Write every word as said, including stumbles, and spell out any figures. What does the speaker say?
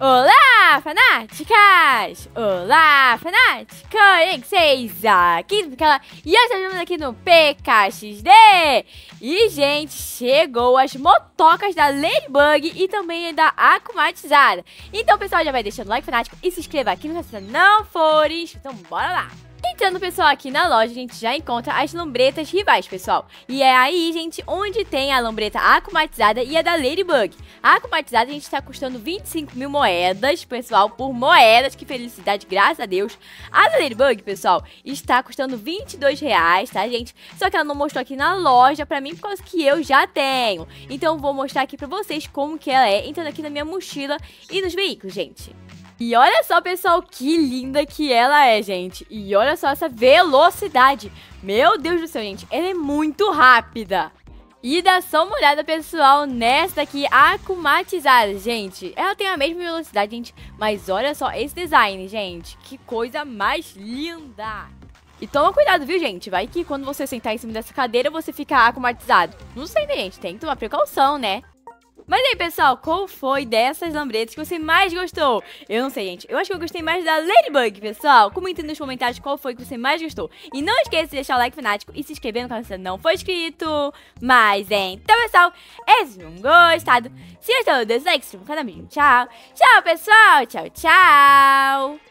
Olá, fanáticas! Olá, fanáticas! Vocês aqui do canal e hoje estamos aqui no P K X D. E, gente, chegou as motocas da Ladybug e também da Akumatizada. Então, pessoal, já vai deixando o like, fanático, e se inscreva aqui no canal se não for inscrito. Então, bora lá! Entrando, pessoal, aqui na loja, a gente já encontra as lambretas rivais, pessoal. E é aí, gente, onde tem a lambreta akumatizada e a da Ladybug. A akumatizada, a gente tá custando vinte e cinco mil moedas, pessoal, por moedas. Que felicidade, graças a Deus. A da Ladybug, pessoal, está custando vinte e dois reais, tá, gente? Só que ela não mostrou aqui na loja pra mim, por causa que eu já tenho. Então, vou mostrar aqui pra vocês como que ela é, entrando aqui na minha mochila e nos veículos, gente. E olha só, pessoal, que linda que ela é, gente. E olha só essa velocidade. Meu Deus do céu, gente. Ela é muito rápida. E dá só uma olhada, pessoal, nessa daqui akumatizada, gente. Ela tem a mesma velocidade, gente. Mas olha só esse design, gente. Que coisa mais linda. E toma cuidado, viu, gente? Vai que quando você sentar em cima dessa cadeira, você fica akumatizado. Não sei, né, gente? Tem que tomar precaução, né? Mas aí, pessoal, qual foi dessas lambretas que você mais gostou? Eu não sei, gente. Eu acho que eu gostei mais da Ladybug, pessoal. Comenta nos comentários qual foi que você mais gostou. E não esqueça de deixar o like fanático e se inscrever no canal se você não for inscrito. Mas, então, pessoal, esse foi um gostado. Se gostou, deixa o like, se inscreva no canal. Tchau. Tchau, pessoal. Tchau, tchau.